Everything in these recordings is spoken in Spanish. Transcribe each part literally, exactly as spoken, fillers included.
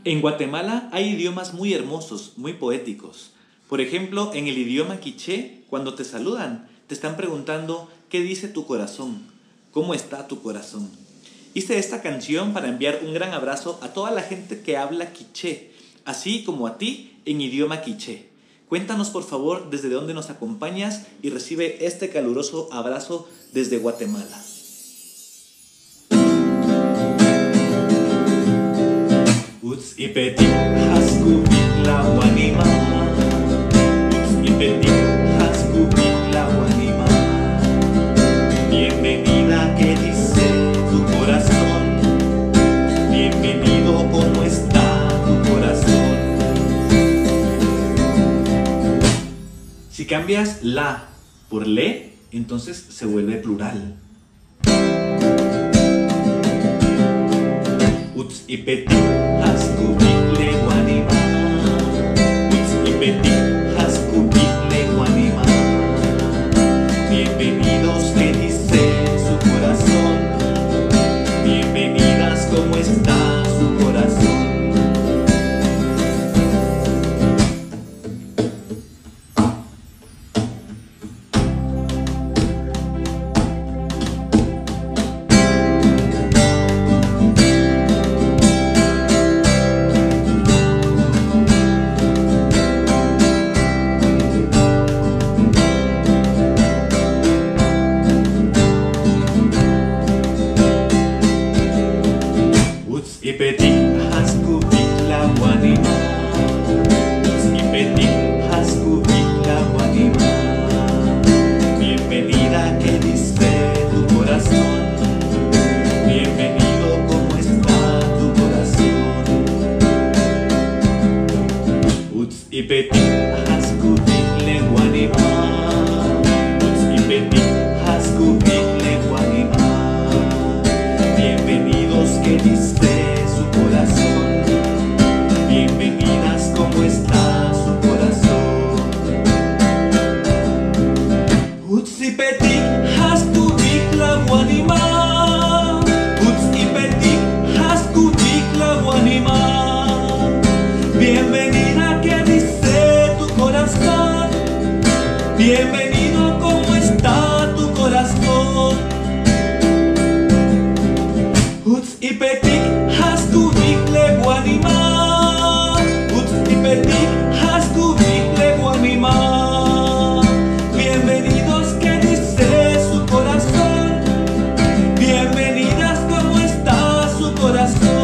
En Guatemala hay idiomas muy hermosos, muy poéticos. Por ejemplo, en el idioma quiché, cuando te saludan, te están preguntando ¿qué dice tu corazón? ¿Cómo está tu corazón? Hice esta canción para enviar un gran abrazo a toda la gente que habla quiché, así como a ti en idioma quiché. Cuéntanos por favor desde dónde nos acompañas y recibe este caluroso abrazo desde Guatemala. Uts ipeti haskubikla wanima, uts ipeti haskubikla wanima. Bienvenida, ¿qué dice tu corazón? Bienvenido, ¿cómo está tu corazón? Si cambias la por le, entonces se vuelve plural. Uts ipeti haskubikle wanima, uts ipeti haskubikle wanima. Bienvenidos, ¿qué dice su corazón? Bienvenidas, ¿cómo está su corazón? Ipeti haskubikla wanima, ipeti haskubikla wanima. Bienvenida, ¿qué dice tu corazón? Bienvenido, ¿cómo está tu corazón? Uts ipeti haskubikle wanima, uts ipeti haskubikle wanima. Bienvenidos, ¿qué dice corazón? Bienvenidas, ¿cómo está su corazón? Uts ipeti haskubikla wanima, uts ipeti haskubikla wanima. Bienvenida, ¿qué dice tu corazón? Bienvenido, ¿cómo está tu corazón? Uts ipeti haskubikle wanima, uts ipeti haskubikle wanima. Bienvenidos, ¿qué dice su corazón? Bienvenidas, ¿cómo está su corazón?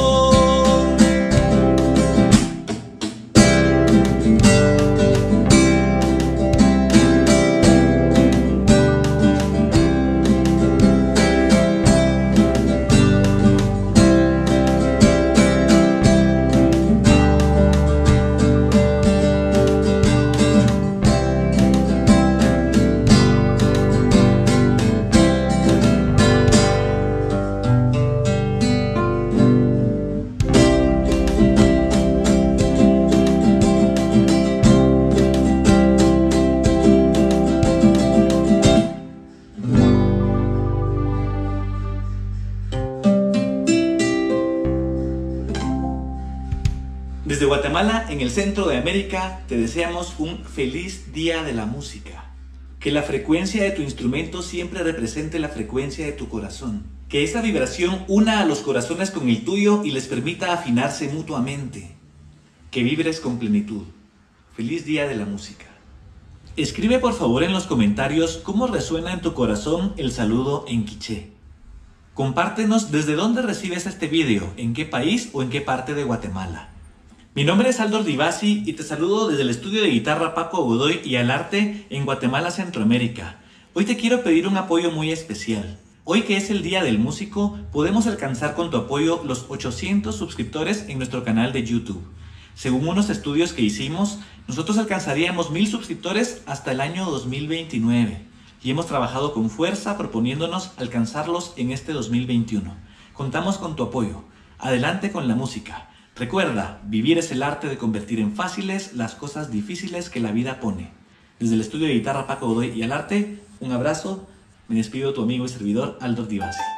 Desde Guatemala, en el centro de América, te deseamos un feliz día de la música. Que la frecuencia de tu instrumento siempre represente la frecuencia de tu corazón. Que esa vibración una a los corazones con el tuyo y les permita afinarse mutuamente. Que vibres con plenitud. Feliz día de la música. Escribe por favor en los comentarios cómo resuena en tu corazón el saludo en quiché. Compártenos desde dónde recibes este video, en qué país o en qué parte de Guatemala. Mi nombre es Aldo Ordivasi y te saludo desde el estudio de guitarra Paco Godoy y al arte en Guatemala, Centroamérica. Hoy te quiero pedir un apoyo muy especial. Hoy que es el Día del Músico, podemos alcanzar con tu apoyo los ochocientos suscriptores en nuestro canal de YouTube. Según unos estudios que hicimos, nosotros alcanzaríamos mil suscriptores hasta el año dos mil veintinueve. Y hemos trabajado con fuerza proponiéndonos alcanzarlos en este dos mil veintiuno. Contamos con tu apoyo. Adelante con la música. Recuerda, vivir es el arte de convertir en fáciles las cosas difíciles que la vida pone. Desde el estudio de guitarra Paco Godoy y al arte, un abrazo. Me despido tu amigo y servidor Aldo Ordivasi.